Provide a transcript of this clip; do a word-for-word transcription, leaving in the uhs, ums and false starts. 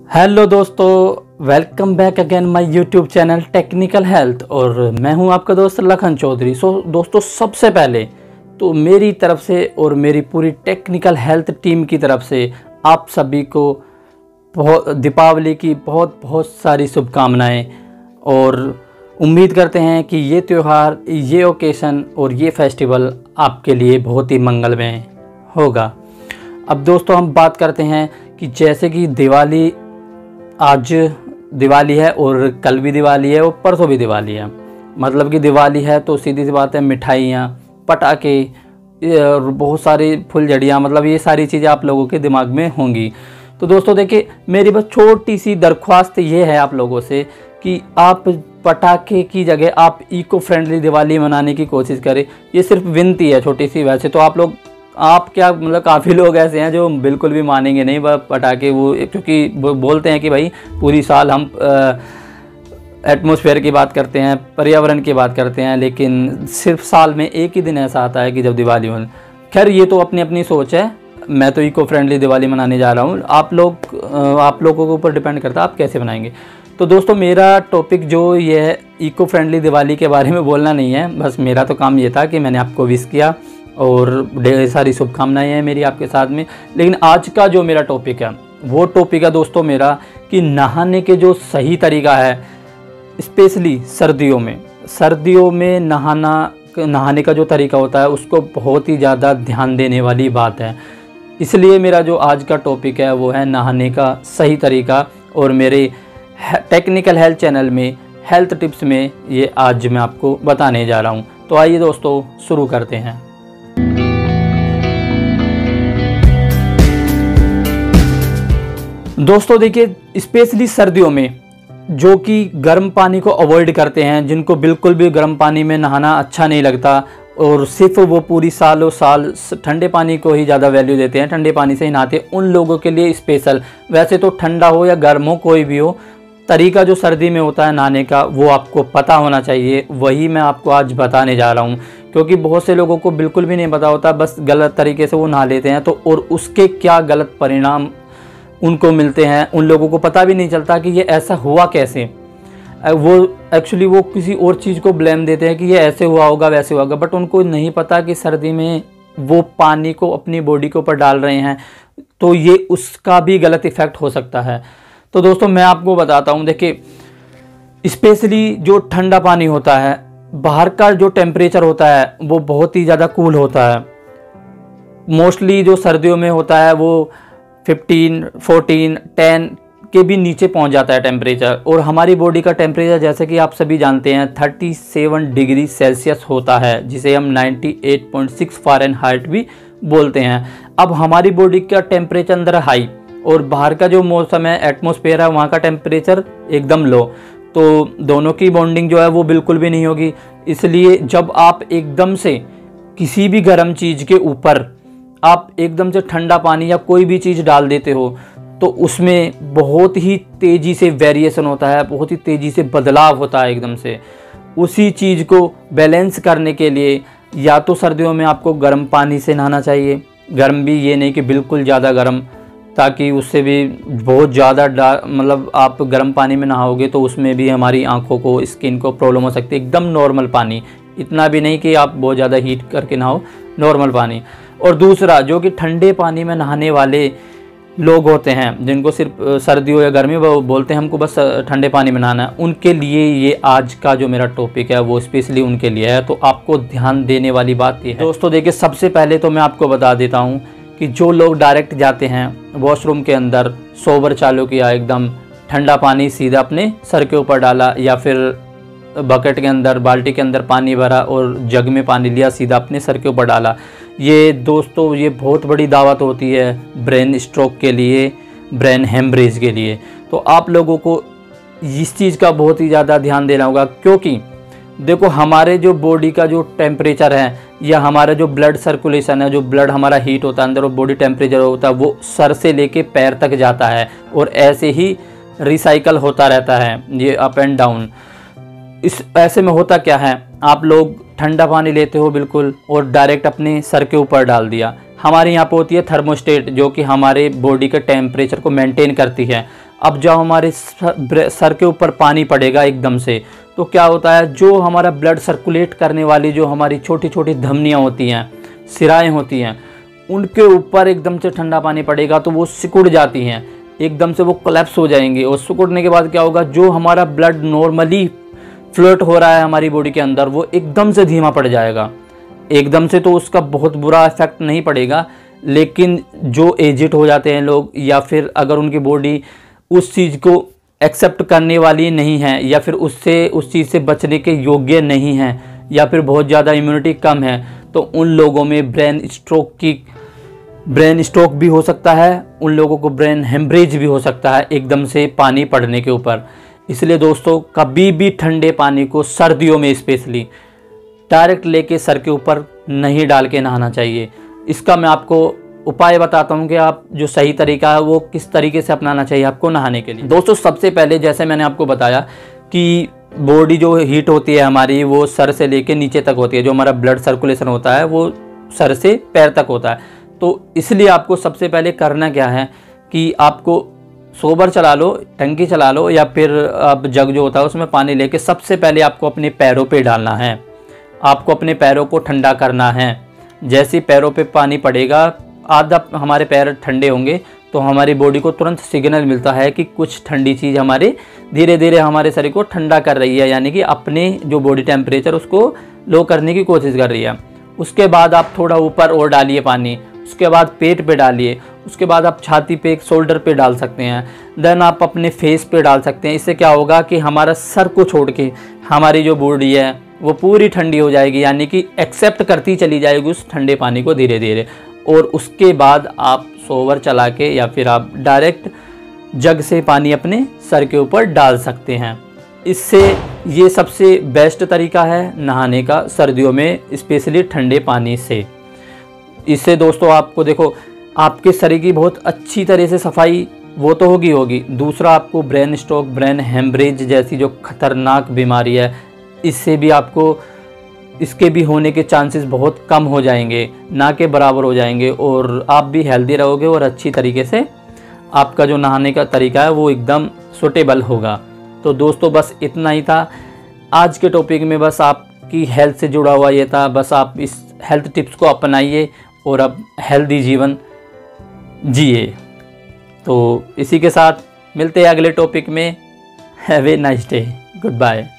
Hello दोस्तों, welcome back again my YouTube channel technical health. और मैं हूं आपका दोस्त लखन चौधरी। सो दोस्तों, सबसे पहले तो मेरी तरफ से और मेरी पूरी टेक्निकल हेल्थ टीम की तरफ से आप सभी को बहुत दीपावली की बहुत बहुत सारी शुभकामनाएं। और उम्मीद करते हैं कि ये त्यौहार, ये ओकेशन और ये फेस्टिवल आपके लिए बहुत ही मंगलमय होगा। अब दोस्तों, हम बात करते हैं कि जैसे कि दिवाली, आज दिवाली है और कल भी दिवाली है और परसों भी दिवाली है। मतलब कि दिवाली है तो सीधी सी बात है, मिठाइयाँ, पटाखे, बहुत सारी फुलझड़ियाँ, मतलब ये सारी चीज़ें आप लोगों के दिमाग में होंगी। तो दोस्तों देखिए, मेरी बस छोटी सी दरख्वास्त ये है आप लोगों से कि आप पटाखे की जगह आप इको फ्रेंडली दिवाली मनाने की कोशिश करें। ये सिर्फ विनती है छोटी सी। वैसे तो आप लोग आप क्या मतलब काफ़ी लोग ऐसे हैं जो बिल्कुल भी मानेंगे नहीं वह पटाखे, वो क्योंकि वो बोलते हैं कि भाई पूरी साल हम एटमॉस्फेयर की बात करते हैं, पर्यावरण की बात करते हैं, लेकिन सिर्फ साल में एक ही दिन ऐसा आता है कि जब दिवाली हो। खैर, ये तो अपनी अपनी सोच है। मैं तो इको फ्रेंडली दिवाली मनाने जा रहा हूँ। आप लोग आप लोगों के ऊपर डिपेंड करता है आप कैसे बनाएंगे। तो दोस्तों, मेरा टॉपिक जो ये है, इको फ्रेंडली दिवाली के बारे में बोलना नहीं है। बस मेरा तो काम ये था कि मैंने आपको विश किया और ढेर सारी शुभकामनाएं हैं मेरी आपके साथ में। लेकिन आज का जो मेरा टॉपिक है वो टॉपिक है दोस्तों मेरा कि नहाने के जो सही तरीका है, स्पेशली सर्दियों में सर्दियों में नहाना नहाने का जो तरीका होता है उसको बहुत ही ज़्यादा ध्यान देने वाली बात है। इसलिए मेरा जो आज का टॉपिक है वो है नहाने का सही तरीका। और मेरे टेक्निकल हेल्थ चैनल में हेल्थ टिप्स में ये आज मैं आपको बताने जा रहा हूँ। तो आइए दोस्तों, शुरू करते हैं। दोस्तों देखिए, स्पेशली सर्दियों में जो कि गर्म पानी को अवॉइड करते हैं, जिनको बिल्कुल भी गर्म पानी में नहाना अच्छा नहीं लगता और सिर्फ वो पूरी साल और साल ठंडे पानी को ही ज़्यादा वैल्यू देते हैं, ठंडे पानी से ही नहाते हैं, उन लोगों के लिए स्पेशल, वैसे तो ठंडा हो या गर्म हो कोई भी हो, तरीका जो सर्दी में होता है नहाने का वो आपको पता होना चाहिए। वही मैं आपको आज बताने जा रहा हूँ, क्योंकि बहुत से लोगों को बिल्कुल भी नहीं पता होता, बस गलत तरीके से वो नहा लेते हैं। तो और उसके क्या गलत परिणाम उनको मिलते हैं, उन लोगों को पता भी नहीं चलता कि ये ऐसा हुआ कैसे। वो एक्चुअली वो किसी और चीज़ को ब्लेम देते हैं कि ये ऐसे हुआ होगा, वैसे हुआ होगा, बट उनको नहीं पता कि सर्दी में वो पानी को अपनी बॉडी के ऊपर डाल रहे हैं तो ये उसका भी गलत इफ़ेक्ट हो सकता है। तो दोस्तों, मैं आपको बताता हूँ। देखिए, स्पेशली जो ठंडा पानी होता है, बाहर का जो टेम्परेचर होता है वो बहुत ही ज़्यादा कूल होता है। मोस्टली जो सर्दियों में होता है वो फिफ्टीन, फोर्टीन, टेन के भी नीचे पहुंच जाता है टेम्परेचर। और हमारी बॉडी का टेम्परेचर, जैसे कि आप सभी जानते हैं, सैंतीस डिग्री सेल्सियस होता है, जिसे हम अट्ठानवे पॉइंट सिक्स फ़ारेनहाइट भी बोलते हैं। अब हमारी बॉडी का टेम्परेचर अंदर हाई और बाहर का जो मौसम है, एटमॉस्फेयर है, वहाँ का टेम्परेचर एकदम लो, तो दोनों की बॉन्डिंग जो है वो बिल्कुल भी नहीं होगी। इसलिए जब आप एकदम से किसी भी गर्म चीज़ के ऊपर आप एकदम से ठंडा पानी या कोई भी चीज़ डाल देते हो तो उसमें बहुत ही तेज़ी से वेरिएशन होता है, बहुत ही तेज़ी से बदलाव होता है एकदम से। उसी चीज़ को बैलेंस करने के लिए या तो सर्दियों में आपको गर्म पानी से नहाना चाहिए, गर्म भी ये नहीं कि बिल्कुल ज़्यादा गर्म, ताकि उससे भी बहुत ज़्यादा मतलब आप गर्म पानी में नहाओगे तो उसमें भी हमारी आँखों को, स्किन को प्रॉब्लम हो सकती है। एकदम नॉर्मल पानी, इतना भी नहीं कि आप बहुत ज़्यादा हीट करके नहाओ, नॉर्मल पानी। और दूसरा, जो कि ठंडे पानी में नहाने वाले लोग होते हैं, जिनको सिर्फ सर्दियों या गर्मी वो बोलते हैं हमको बस ठंडे पानी में नहाना है, उनके लिए ये आज का जो मेरा टॉपिक है वो स्पेशली उनके लिए है। तो आपको ध्यान देने वाली बात ये है दोस्तों। देखिए, सबसे पहले तो मैं आपको बता देता हूँ कि जो लोग डायरेक्ट जाते हैं वॉशरूम के अंदर, शॉवर चालू किया, एकदम ठंडा पानी सीधा अपने सर के ऊपर डाला, या फिर बकेट के अंदर, बाल्टी के अंदर पानी भरा और जग में पानी लिया, सीधा अपने सर के ऊपर डाला, ये दोस्तों ये बहुत बड़ी दावत होती है ब्रेन स्ट्रोक के लिए, ब्रेन हेमरेज के लिए। तो आप लोगों को इस चीज़ का बहुत ही ज़्यादा ध्यान देना होगा, क्योंकि देखो, हमारे जो बॉडी का जो टेम्परेचर है या हमारा जो ब्लड सर्कुलेशन है, जो ब्लड हमारा हीट होता है अंदर और बॉडी टेम्परेचर होता है, वो सर से लेके पैर तक जाता है और ऐसे ही रिसाइकल होता रहता है, ये अप एंड डाउन। इस ऐसे में होता क्या है, आप लोग ठंडा पानी लेते हो बिल्कुल और डायरेक्ट अपने सर के ऊपर डाल दिया। हमारे यहाँ पे होती है थर्मोस्टेट, जो कि हमारे बॉडी के टेम्परेचर को मेंटेन करती है। अब जब हमारे सर के ऊपर पानी पड़ेगा एकदम से, तो क्या होता है, जो हमारा ब्लड सर्कुलेट करने वाली जो हमारी छोटी छोटी धमनियाँ होती हैं, सिराएँ होती हैं, उनके ऊपर एकदम से ठंडा पानी पड़ेगा तो वो सिकुड़ जाती हैं, एकदम से वो कोलैप्स हो जाएंगे। और सिकुड़ने के बाद क्या होगा, जो हमारा ब्लड नॉर्मली फ्लोट हो रहा है हमारी बॉडी के अंदर, वो एकदम से धीमा पड़ जाएगा। एकदम से तो उसका बहुत बुरा इफेक्ट नहीं पड़ेगा, लेकिन जो एजिड हो जाते हैं लोग, या फिर अगर उनकी बॉडी उस चीज़ को एक्सेप्ट करने वाली नहीं है, या फिर उससे उस चीज़ से बचने के योग्य नहीं है, या फिर बहुत ज़्यादा इम्यूनिटी कम है, तो उन लोगों में ब्रेन स्ट्रोक की ब्रेन स्ट्रोक भी हो सकता है, उन लोगों को ब्रेन हेमरेज भी हो सकता है एकदम से पानी पड़ने के ऊपर। इसलिए दोस्तों, कभी भी ठंडे पानी को सर्दियों में स्पेशली डायरेक्ट लेके सर के ऊपर नहीं डाल के नहाना चाहिए। इसका मैं आपको उपाय बताता हूँ कि आप जो सही तरीका है वो किस तरीके से अपनाना चाहिए आपको नहाने के लिए। दोस्तों, सबसे पहले जैसे मैंने आपको बताया कि बॉडी जो हीट होती है हमारी, वो सर से लेके नीचे तक होती है। जो हमारा ब्लड सर्कुलेशन होता है वो सर से पैर तक होता है। तो इसलिए आपको सबसे पहले करना क्या है कि आपको सोबर चला लो, टंकी चला लो, या फिर आप जग जो होता है उसमें पानी लेके सबसे पहले आपको अपने पैरों पे डालना है। आपको अपने पैरों को ठंडा करना है। जैसे पैरों पे पानी पड़ेगा, आधा हमारे पैर ठंडे होंगे तो हमारी बॉडी को तुरंत सिग्नल मिलता है कि कुछ ठंडी चीज़ हमारे धीरे धीरे हमारे शरीर को ठंडा कर रही है, यानी कि अपने जो बॉडी टेम्परेचर उसको लो करने की कोशिश कर रही है। उसके बाद आप थोड़ा ऊपर और डालिए पानी, उसके बाद पेट पे डालिए, उसके बाद आप छाती पे, शोल्डर पे डाल सकते हैं, देन आप अपने फेस पे डाल सकते हैं। इससे क्या होगा कि हमारा सर को छोड़ के हमारी जो बॉडी है वो पूरी ठंडी हो जाएगी, यानी कि एक्सेप्ट करती चली जाएगी उस ठंडे पानी को धीरे धीरे। और उसके बाद आप सोवर चला के या फिर आप डायरेक्ट जग से पानी अपने सर के ऊपर डाल सकते हैं। इससे ये सबसे बेस्ट तरीका है नहाने का सर्दियों में, स्पेशली ठंडे पानी से। इससे दोस्तों आपको देखो, आपके शरीर की बहुत अच्छी तरह से सफाई वो तो होगी होगी दूसरा आपको ब्रेन स्ट्रोक, ब्रेन हेमरेज जैसी जो खतरनाक बीमारी है, इससे भी आपको इसके भी होने के चांसेस बहुत कम हो जाएंगे, ना के बराबर हो जाएंगे, और आप भी हेल्दी रहोगे और अच्छी तरीके से आपका जो नहाने का तरीका है वो एकदम सूटेबल होगा। तो दोस्तों, बस इतना ही था आज के टॉपिक में। बस आपकी हेल्थ से जुड़ा हुआ ये था। बस आप इस हेल्थ टिप्स को अपनाइए और अब हेल्दी जीवन जिए। तो इसी के साथ मिलते हैं अगले टॉपिक में। Have a nice day, good bye.